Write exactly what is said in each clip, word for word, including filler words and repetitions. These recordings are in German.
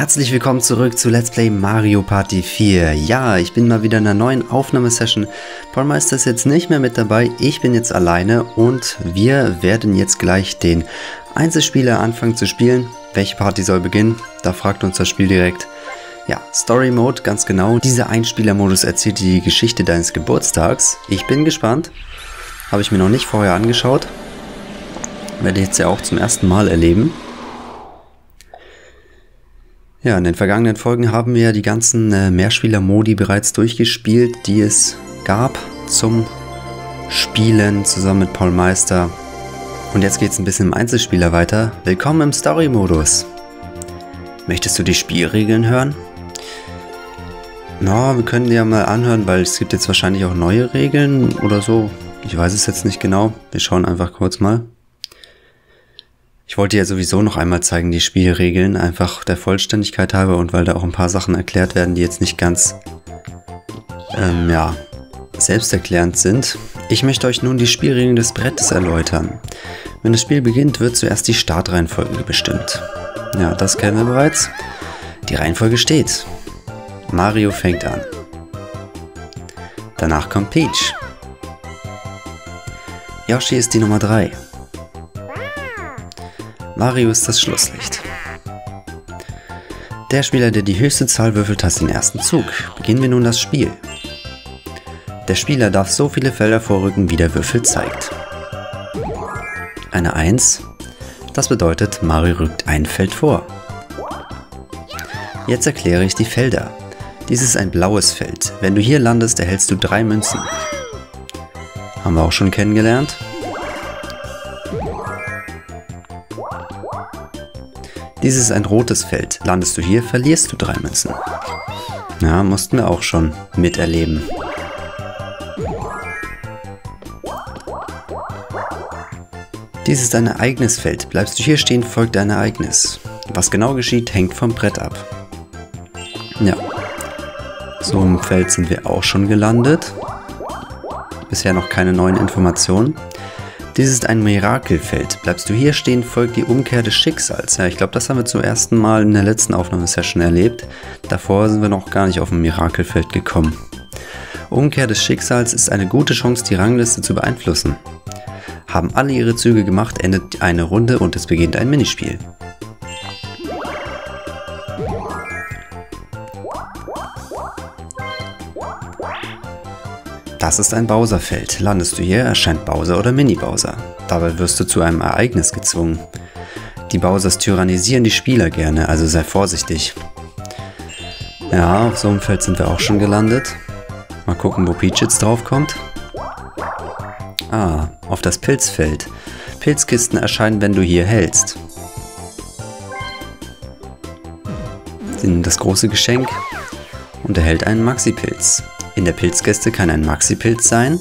Herzlich willkommen zurück zu Let's Play Mario Party vier. Ja, ich bin mal wieder in einer neuen Aufnahmesession. Paulmeister ist jetzt nicht mehr mit dabei, ich bin jetzt alleine und wir werden jetzt gleich den Einzelspieler anfangen zu spielen. Welche Party soll beginnen? Da fragt uns das Spiel direkt. Ja, Story Mode, ganz genau. Dieser Einspielermodus erzählt dir die Geschichte deines Geburtstags. Ich bin gespannt. Habe ich mir noch nicht vorher angeschaut. Werde ich jetzt ja auch zum ersten Mal erleben. Ja, in den vergangenen Folgen haben wir die ganzen äh, Mehrspieler-Modi bereits durchgespielt, die es gab zum Spielen zusammen mit Paulmeister. Und jetzt geht es ein bisschen im Einzelspieler weiter. Willkommen im Story-Modus. Möchtest du die Spielregeln hören? Na, wir können die ja mal anhören, weil es gibt jetzt wahrscheinlich auch neue Regeln oder so. Ich weiß es jetzt nicht genau. Wir schauen einfach kurz mal. Ich wollte ja sowieso noch einmal zeigen, die Spielregeln, einfach der Vollständigkeit halber und weil da auch ein paar Sachen erklärt werden, die jetzt nicht ganz, ähm, ja, selbsterklärend sind. Ich möchte euch nun die Spielregeln des Brettes erläutern. Wenn das Spiel beginnt, wird zuerst die Startreihenfolge bestimmt. Ja, das kennen wir bereits. Die Reihenfolge steht. Mario fängt an. Danach kommt Peach. Yoshi ist die Nummer drei. Mario ist das Schlusslicht. Der Spieler, der die höchste Zahl würfelt, hat den ersten Zug. Beginnen wir nun das Spiel. Der Spieler darf so viele Felder vorrücken, wie der Würfel zeigt. Eine eins. Das bedeutet, Mario rückt ein Feld vor. Jetzt erkläre ich die Felder. Dies ist ein blaues Feld. Wenn du hier landest, erhältst du drei Münzen. Haben wir auch schon kennengelernt. Dies ist ein rotes Feld. Landest du hier, verlierst du drei Münzen. Ja, mussten wir auch schon miterleben. Dies ist ein Ereignisfeld. Bleibst du hier stehen, folgt ein Ereignis. Was genau geschieht, hängt vom Brett ab. Ja. So im Feld sind wir auch schon gelandet. Bisher noch keine neuen Informationen. Dies ist ein Mirakelfeld. Bleibst du hier stehen, folgt die Umkehr des Schicksals. Ja, ich glaube, das haben wir zum ersten Mal in der letzten Aufnahmesession erlebt. Davor sind wir noch gar nicht auf ein Mirakelfeld gekommen. Umkehr des Schicksals ist eine gute Chance, die Rangliste zu beeinflussen. Haben alle ihre Züge gemacht, endet eine Runde und es beginnt ein Minispiel. Das ist ein Bowser-Feld. Landest du hier, erscheint Bowser oder Mini-Bowser. Dabei wirst du zu einem Ereignis gezwungen. Die Bowsers tyrannisieren die Spieler gerne, also sei vorsichtig. Ja, auf so einem Feld sind wir auch schon gelandet. Mal gucken, wo Peach jetzt drauf kommt. Ah, auf das Pilzfeld. Pilzkisten erscheinen, wenn du hier hältst. Sie nimmt das große Geschenk und erhält einen Maxi-Pilz. In der Pilzkiste kann ein Maxi-Pilz sein.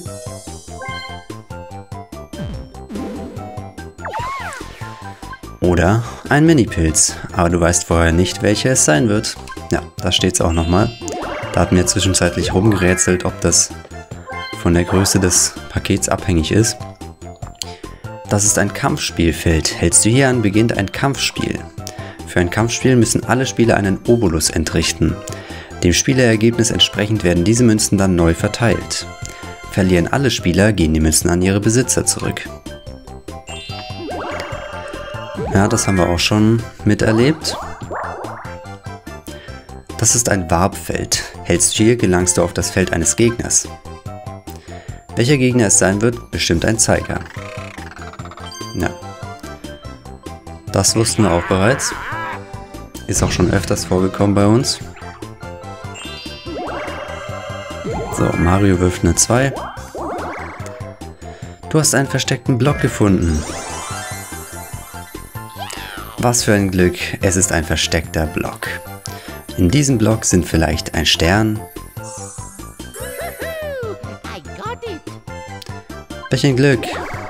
Oder ein Mini-Pilz. Aber du weißt vorher nicht, welcher es sein wird. Ja, da steht es auch nochmal. Da hatten wir zwischenzeitlich rumgerätselt, ob das von der Größe des Pakets abhängig ist. Das ist ein Kampfspielfeld. Hältst du hier an, beginnt ein Kampfspiel. Für ein Kampfspiel müssen alle Spieler einen Obolus entrichten. Dem Spielerergebnis entsprechend werden diese Münzen dann neu verteilt. Verlieren alle Spieler, gehen die Münzen an ihre Besitzer zurück. Ja, das haben wir auch schon miterlebt. Das ist ein Warpfeld. Hältst du hier, gelangst du auf das Feld eines Gegners. Welcher Gegner es sein wird, bestimmt ein Zeiger. Ja. Das wussten wir auch bereits. Ist auch schon öfters vorgekommen bei uns. So, Mario wirft eine zwei. Du hast einen versteckten Block gefunden. Was für ein Glück, es ist ein versteckter Block. In diesem Block sind vielleicht ein Stern. Welch ein Glück.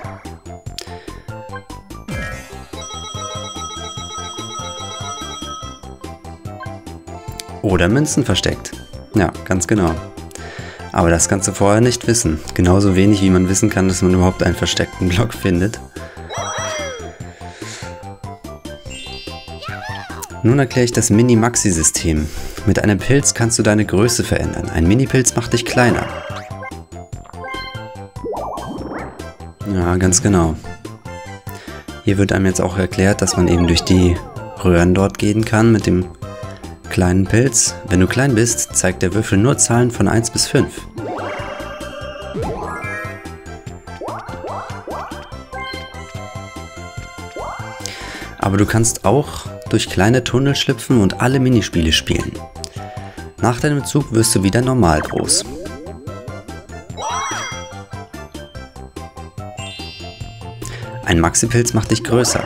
Oder Münzen versteckt. Ja, ganz genau. Aber das kannst du vorher nicht wissen. Genauso wenig wie man wissen kann, dass man überhaupt einen versteckten Block findet. Nun erkläre ich das Mini-Maxi-System. Mit einem Pilz kannst du deine Größe verändern. Ein Mini-Pilz macht dich kleiner. Ja, ganz genau. Hier wird einem jetzt auch erklärt, dass man eben durch die Röhren dort gehen kann mit dem kleinen Pilz. Wenn du klein bist, zeigt der Würfel nur Zahlen von eins bis fünf. Aber du kannst auch durch kleine Tunnel schlüpfen und alle Minispiele spielen. Nach deinem Zug wirst du wieder normal groß. Ein Maxi-Pilz macht dich größer.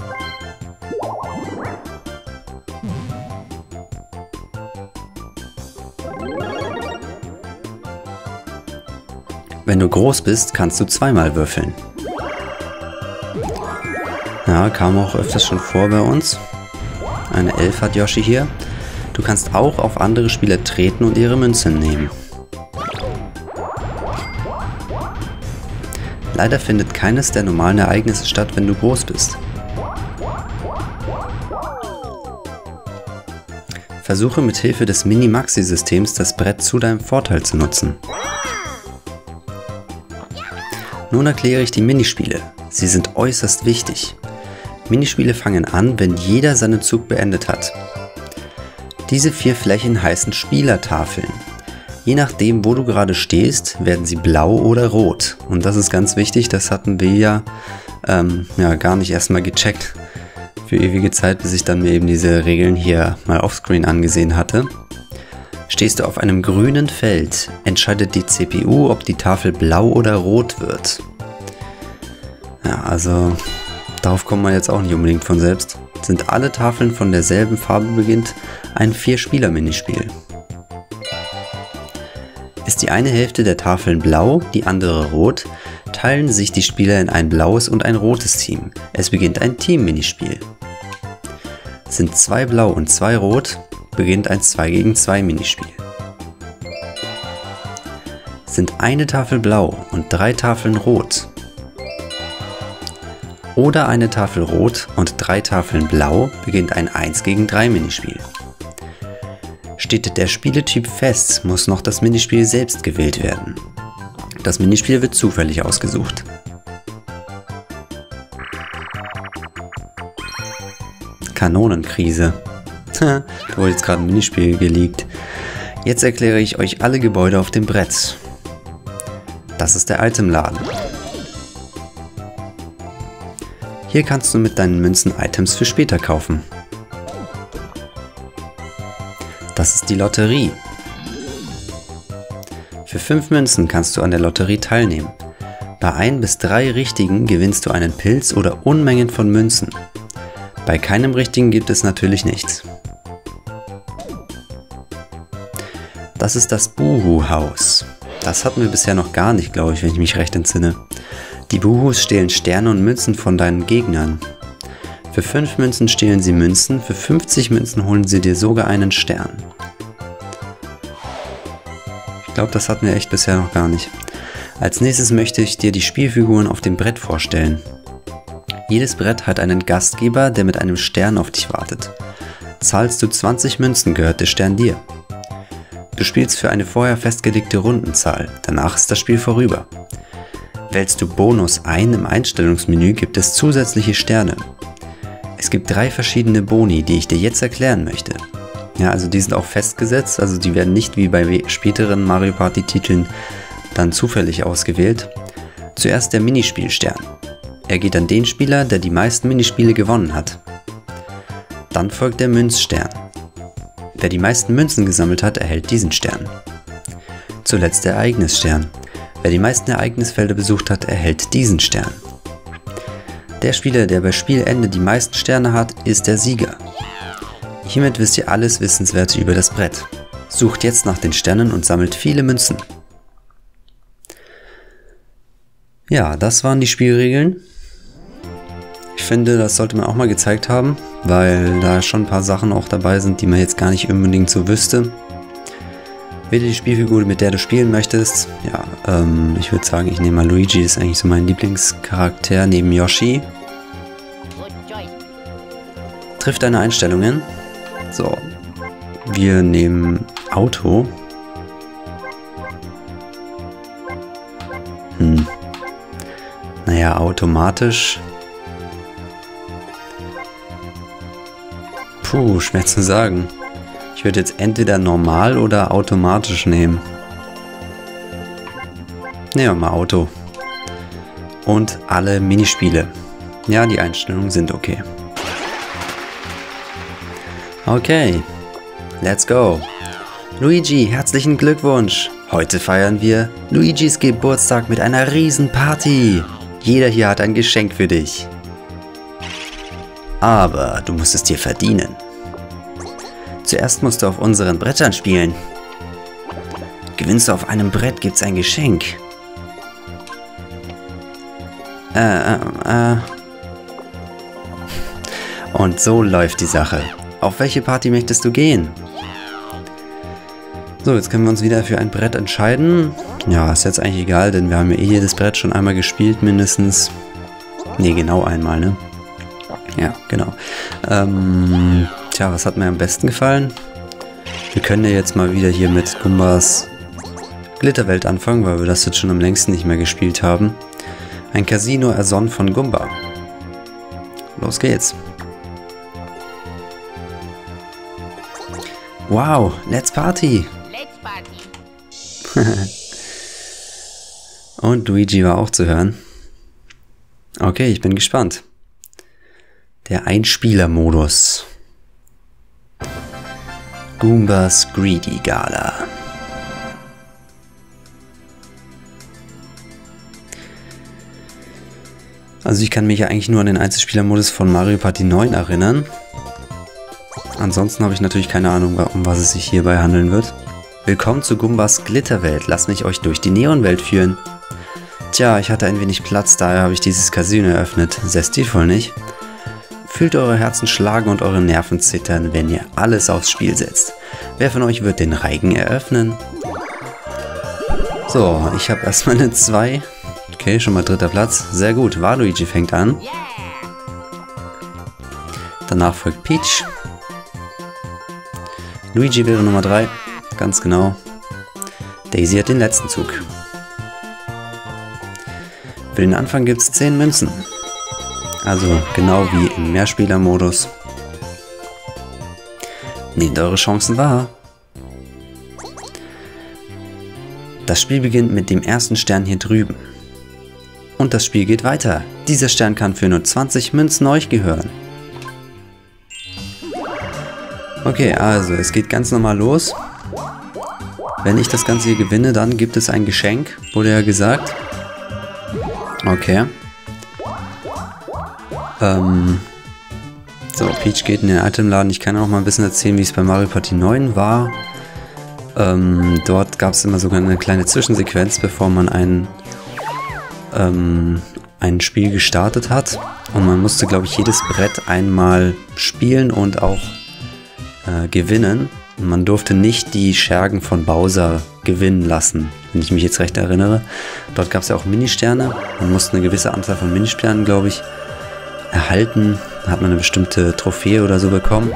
Wenn du groß bist, kannst du zweimal würfeln. Ja, kam auch öfters schon vor bei uns. Eine elf hat Yoshi hier. Du kannst auch auf andere Spieler treten und ihre Münzen nehmen. Leider findet keines der normalen Ereignisse statt, wenn du groß bist. Versuche mit Hilfe des Mini-Maxi-Systems das Brett zu deinem Vorteil zu nutzen. Nun erkläre ich die Minispiele. Sie sind äußerst wichtig. Minispiele fangen an, wenn jeder seinen Zug beendet hat. Diese vier Flächen heißen Spielertafeln. Je nachdem, wo du gerade stehst, werden sie blau oder rot. Und das ist ganz wichtig, das hatten wir ja, ähm, ja gar nicht erstmal gecheckt für ewige Zeit, bis ich dann mir eben diese Regeln hier mal offscreen angesehen hatte. Stehst du auf einem grünen Feld, entscheidet die C P U, ob die Tafel blau oder rot wird. Ja, also darauf kommt man jetzt auch nicht unbedingt von selbst. Sind alle Tafeln von derselben Farbe beginnt ein Vier-Spieler-Minispiel. Ist die eine Hälfte der Tafeln blau, die andere rot, teilen sich die Spieler in ein blaues und ein rotes Team. Es beginnt ein Team-Minispiel. Sind zwei blau und zwei rot, beginnt ein zwei gegen zwei Minispiel. Sind eine Tafel blau und drei Tafeln rot, oder eine Tafel rot und drei Tafeln blau, beginnt ein eins gegen drei Minispiel. Steht der Spieletyp fest, muss noch das Minispiel selbst gewählt werden. Das Minispiel wird zufällig ausgesucht. Kanonenkrise. Da wurde jetzt gerade ein Minispiel geleakt. Jetzt erkläre ich euch alle Gebäude auf dem Brett. Das ist der Itemladen. Hier kannst du mit deinen Münzen Items für später kaufen. Das ist die Lotterie. Für fünf Münzen kannst du an der Lotterie teilnehmen. Bei ein bis drei Richtigen gewinnst du einen Pilz oder Unmengen von Münzen. Bei keinem Richtigen gibt es natürlich nichts. Das ist das Buhu-Haus. Das hatten wir bisher noch gar nicht, glaube ich, wenn ich mich recht entsinne. Die Buhus stehlen Sterne und Münzen von deinen Gegnern. Für fünf Münzen stehlen sie Münzen, für fünfzig Münzen holen sie dir sogar einen Stern. Ich glaube, das hatten wir echt bisher noch gar nicht. Als nächstes möchte ich dir die Spielfiguren auf dem Brett vorstellen. Jedes Brett hat einen Gastgeber, der mit einem Stern auf dich wartet. Zahlst du zwanzig Münzen, gehört der Stern dir. Du spielst für eine vorher festgelegte Rundenzahl, danach ist das Spiel vorüber. Wählst du Bonus ein im Einstellungsmenü, gibt es zusätzliche Sterne. Es gibt drei verschiedene Boni, die ich dir jetzt erklären möchte. Ja, also die sind auch festgesetzt, also die werden nicht wie bei späteren Mario Party Titeln dann zufällig ausgewählt. Zuerst der Minispielstern. Er geht an den Spieler, der die meisten Minispiele gewonnen hat. Dann folgt der Münzstern. Wer die meisten Münzen gesammelt hat, erhält diesen Stern. Zuletzt der Ereignisstern. Wer die meisten Ereignisfelder besucht hat, erhält diesen Stern. Der Spieler, der bei Spielende die meisten Sterne hat, ist der Sieger. Hiermit wisst ihr alles Wissenswerte über das Brett. Sucht jetzt nach den Sternen und sammelt viele Münzen. Ja, das waren die Spielregeln. Ich finde, das sollte man auch mal gezeigt haben, weil da schon ein paar Sachen auch dabei sind, die man jetzt gar nicht unbedingt so wüsste. Wähle die Spielfigur, mit der du spielen möchtest. Ja, ähm, ich würde sagen, ich nehme mal Luigi, ist eigentlich so mein Lieblingscharakter neben Yoshi. Triff deine Einstellungen. So. Wir nehmen Auto. Hm. Naja, automatisch. Puh, schwer zu sagen. Ich würde jetzt entweder normal oder automatisch nehmen. Nehmen wir mal Auto. Und alle Minispiele. Ja, die Einstellungen sind okay. Okay. Let's go. Luigi, herzlichen Glückwunsch. Heute feiern wir Luigis Geburtstag mit einer Riesenparty. Jeder hier hat ein Geschenk für dich. Aber du musst es dir verdienen. Zuerst musst du auf unseren Brettern spielen. Gewinnst du auf einem Brett, gibt's ein Geschenk. Äh, äh, äh. Und so läuft die Sache. Auf welche Party möchtest du gehen? So, jetzt können wir uns wieder für ein Brett entscheiden. Ja, ist jetzt eigentlich egal, denn wir haben ja eh jedes Brett schon einmal gespielt, mindestens. Ne, genau einmal, ne? Ja, genau. Ähm, tja, was hat mir am besten gefallen? Wir können ja jetzt mal wieder hier mit Gumbas Glitterwelt anfangen, weil wir das jetzt schon am längsten nicht mehr gespielt haben. Ein Casino ersonnen von Gumba. Los geht's. Wow, let's party! Und Luigi war auch zu hören. Okay, ich bin gespannt. Der Einspieler-Modus. Goombas Greedy Gala. Also ich kann mich ja eigentlich nur an den Einzelspieler-Modus von Mario Party neun erinnern. Ansonsten habe ich natürlich keine Ahnung, um was es sich hierbei handeln wird. Willkommen zu Gumbas Glitterwelt. Lasst mich euch durch die Neonwelt führen. Tja, ich hatte ein wenig Platz, daher habe ich dieses Casino eröffnet. Sehr stilvoll, nicht? Fühlt eure Herzen schlagen und eure Nerven zittern, wenn ihr alles aufs Spiel setzt. Wer von euch wird den Reigen eröffnen? So, ich habe erstmal eine zwei. Okay, schon mal dritter Platz. Sehr gut. Waluigi fängt an. Danach folgt Peach. Luigi wäre Nummer drei. Ganz genau. Daisy hat den letzten Zug. Für den Anfang gibt es zehn Münzen. Also genau wie im Mehrspieler-Modus. Nehmt eure Chancen wahr. Das Spiel beginnt mit dem ersten Stern hier drüben. Und das Spiel geht weiter. Dieser Stern kann für nur zwanzig Münzen euch gehören. Okay, also es geht ganz normal los. Wenn ich das Ganze hier gewinne, dann gibt es ein Geschenk, wurde ja gesagt. Okay. Ähm. So, Peach geht in den Itemladen. Ich kann auch mal ein bisschen erzählen, wie es bei Mario Party neun war. Ähm, dort gab es immer sogar eine kleine Zwischensequenz, bevor man ein, ähm, ein Spiel gestartet hat. Und man musste, glaube ich, jedes Brett einmal spielen und auch äh, gewinnen. Und man durfte nicht die Schergen von Bowser gewinnen lassen, wenn ich mich jetzt recht erinnere. Dort gab es ja auch Ministerne. Man musste eine gewisse Anzahl von Ministernen, glaube ich, erhalten. Da hat man eine bestimmte Trophäe oder so bekommen.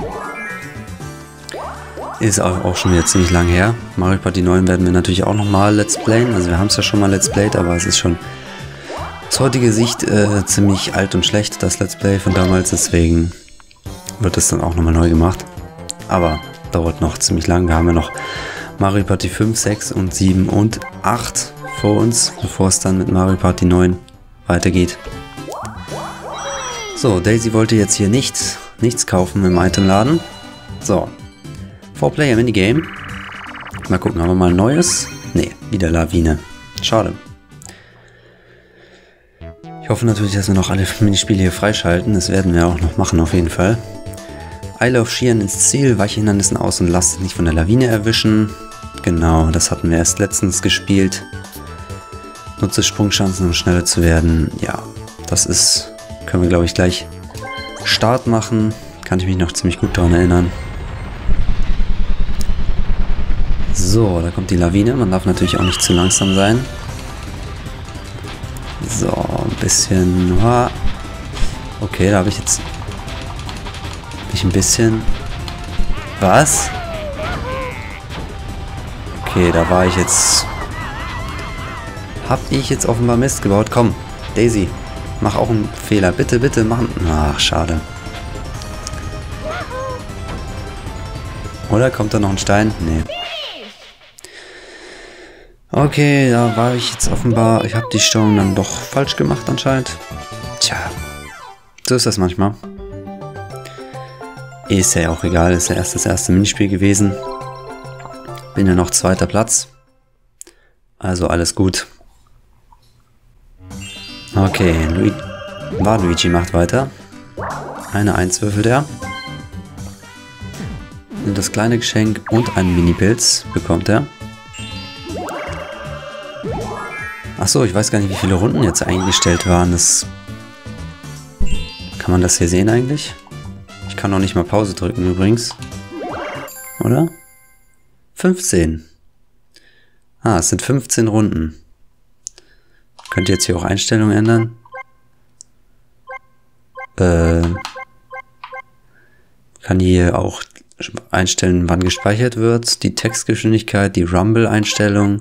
Ist auch, auch schon wieder ziemlich lang her. Mario Party neun werden wir natürlich auch nochmal Let's Playen. Also wir haben es ja schon mal Let's Played, aber es ist schon aus heutiger Sicht äh, ziemlich alt und schlecht, das Let's Play von damals. Deswegen wird es dann auch nochmal neu gemacht. Aber dauert noch ziemlich lang. Wir haben ja noch Mario Party fünf, sechs und sieben und acht vor uns, bevor es dann mit Mario Party neun weitergeht. So, Daisy wollte jetzt hier nichts, nichts kaufen im Itemladen. So, four Player Minigame. Mal gucken, haben wir mal ein neues? Ne, wieder Lawine. Schade. Ich hoffe natürlich, dass wir noch alle Minispiele hier freischalten. Das werden wir auch noch machen auf jeden Fall. Eile auf Skiern ins Ziel, weiche Hindernissen aus und lasst dich nicht von der Lawine erwischen. Genau, das hatten wir erst letztens gespielt. Nutze Sprungchancen, um schneller zu werden. Ja, das ist, können wir glaube ich gleich Start machen. Kann ich mich noch ziemlich gut daran erinnern. So, da kommt die Lawine. Man darf natürlich auch nicht zu langsam sein. So, ein bisschen... Okay, da habe ich jetzt... ein bisschen Was? Okay, da war ich jetzt... Hab ich jetzt offenbar Mist gebaut? Komm, Daisy, mach auch einen Fehler. Bitte, bitte, machen. Ach, schade. Oder kommt da noch ein Stein? Nee. Okay, da war ich jetzt offenbar... Ich habe die Steuerung dann doch falsch gemacht anscheinend. Tja, so ist das manchmal. Ist ja auch egal, ist ja erst das erste Minispiel gewesen. Bin ja noch zweiter Platz. Also alles gut. Okay, Lu Waluigi macht weiter. Eine Eins würfelt er. Und das kleine Geschenk und einen Mini-Pilz bekommt er. Achso, ich weiß gar nicht, wie viele Runden jetzt eingestellt waren. Das kann man das hier sehen eigentlich? Ich kann noch nicht mal Pause drücken übrigens. Oder? fünfzehn. Ah, es sind fünfzehn Runden. Könnt ihr jetzt hier auch Einstellungen ändern? Äh, kann hier auch einstellen, wann gespeichert wird, die Textgeschwindigkeit, die Rumble-Einstellung.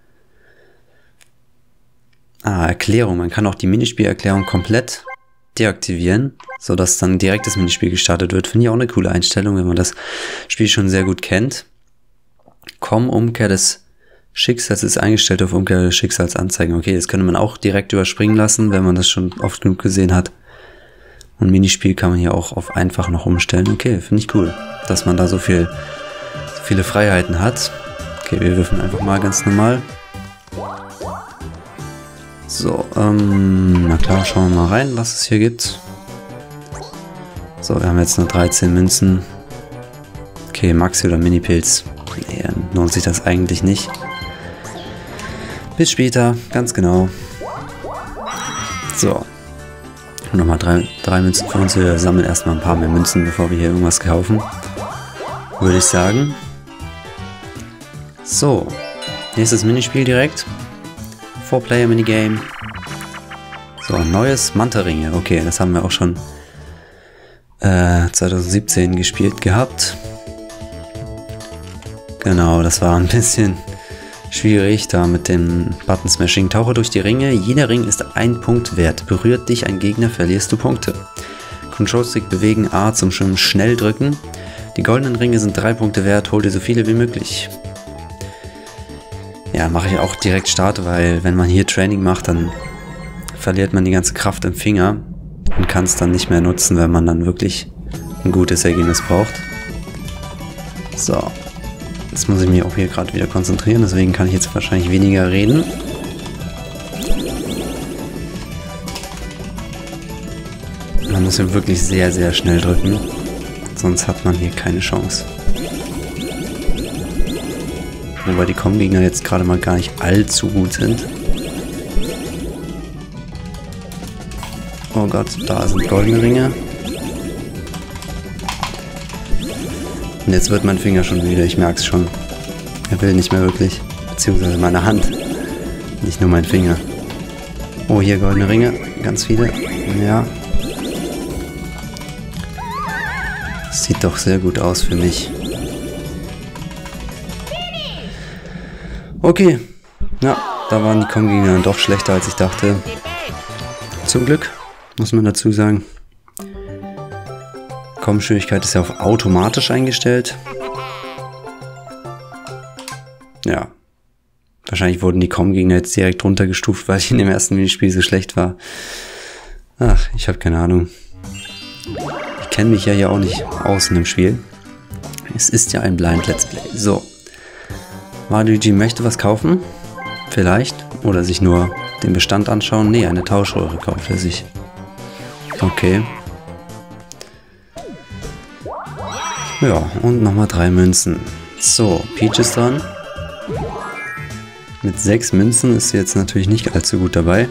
Ah, Erklärung. Man kann auch die Minispielerklärung komplett deaktivieren, sodass dann direkt das Minispiel gestartet wird. Finde ich auch eine coole Einstellung, wenn man das Spiel schon sehr gut kennt. Komm, Umkehr des Schicksals ist eingestellt auf Umkehr des Schicksals anzeigen. Okay, das könnte man auch direkt überspringen lassen, wenn man das schon oft genug gesehen hat. Und Minispiel kann man hier auch auf einfach noch umstellen. Okay, finde ich cool, dass man da so viel, so viele Freiheiten hat. Okay, wir würfeln einfach mal ganz normal. So, ähm, na klar, schauen wir mal rein, was es hier gibt. So, wir haben jetzt nur dreizehn Münzen. Okay, Maxi oder Mini-Pilz. Nee, dann lohnt sich das eigentlich nicht. Bis später, ganz genau. So. Nochmal drei, drei Münzen für uns. Wir sammeln erstmal ein paar mehr Münzen, bevor wir hier irgendwas kaufen. Würde ich sagen. So. Nächstes Minispiel direkt. Four-Player-Minigame. So, neues Manta-Ringe. Okay, das haben wir auch schon äh, zwanzig siebzehn gespielt gehabt. Genau, das war ein bisschen schwierig da mit dem Button-Smashing. Tauche durch die Ringe. Jeder Ring ist ein Punkt wert. Berührt dich ein Gegner, verlierst du Punkte. Control-Stick bewegen, A zum Schwimmen, schnell drücken. Die goldenen Ringe sind drei Punkte wert. Hol dir so viele wie möglich. Ja, mache ich auch direkt Start, weil wenn man hier Training macht, dann verliert man die ganze Kraft im Finger und kann es dann nicht mehr nutzen, wenn man dann wirklich ein gutes Ergebnis braucht. So, jetzt muss ich mich auch hier gerade wieder konzentrieren, deswegen kann ich jetzt wahrscheinlich weniger reden. Man muss hier wirklich sehr, sehr schnell drücken, sonst hat man hier keine Chance. Wobei die Kombigegner jetzt gerade mal gar nicht allzu gut sind. Oh Gott, da sind goldene Ringe. Und jetzt wird mein Finger schon wieder, ich merke es schon. Er will nicht mehr wirklich. Beziehungsweise meine Hand. Nicht nur mein Finger. Oh, hier goldene Ringe. Ganz viele. Ja. Das sieht doch sehr gut aus für mich. Okay, ja, da waren die Kombigegner doch schlechter als ich dachte. Zum Glück, muss man dazu sagen. Kommschwierigkeit ist ja auf automatisch eingestellt. Ja, wahrscheinlich wurden die Kombigegner jetzt direkt runtergestuft, weil ich in dem ersten Minispiel so schlecht war. Ach, ich habe keine Ahnung. Ich kenne mich ja hier auch nicht aus in dem Spiel. Es ist ja ein Blind Let's Play. So. Waluigi möchte was kaufen, vielleicht, oder sich nur den Bestand anschauen. Ne, eine Tauschröhre kauft er sich. Okay. Ja, und nochmal drei Münzen. So, Peach ist dran. Mit sechs Münzen ist sie jetzt natürlich nicht allzu gut dabei.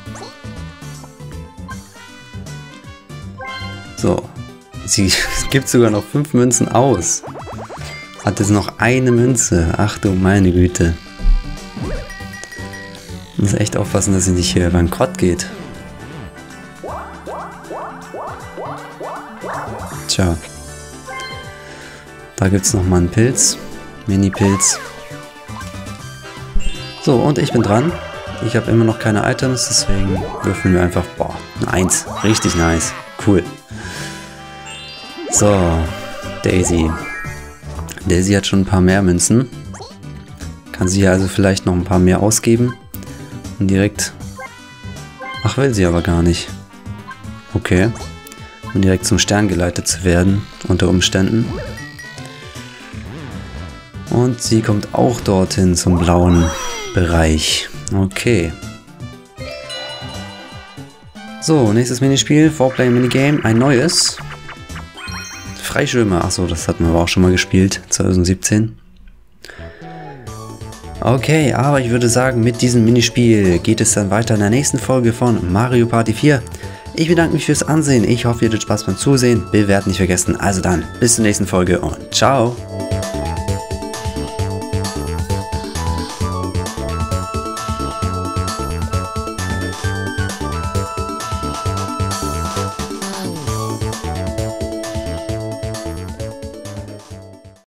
So, sie gibt sogar noch fünf Münzen aus. Hat jetzt noch eine Münze. Ach du meine Güte. Muss echt aufpassen, dass sie nicht hier bankrott geht. Tja. Da gibt es nochmal einen Pilz. Mini-Pilz. So, und ich bin dran. Ich habe immer noch keine Items, deswegen würfeln wir einfach, boah, ein Eins. Richtig nice. Cool. So, Daisy. Daisy hat schon ein paar mehr Münzen. Kann sie also vielleicht noch ein paar mehr ausgeben. Und direkt... Ach, will sie aber gar nicht. Okay. Um direkt zum Stern geleitet zu werden, unter Umständen. Und sie kommt auch dorthin zum blauen Bereich. Okay. So, nächstes Minispiel, four player Minigame, ein neues. Freischwimmer, achso, das hatten wir aber auch schon mal gespielt, zwanzig siebzehn. Okay, aber ich würde sagen, mit diesem Minispiel geht es dann weiter in der nächsten Folge von Mario Party vier. Ich bedanke mich fürs Ansehen, ich hoffe, ihr hattet Spaß beim Zusehen, bewerten nicht vergessen. Also dann, bis zur nächsten Folge und ciao!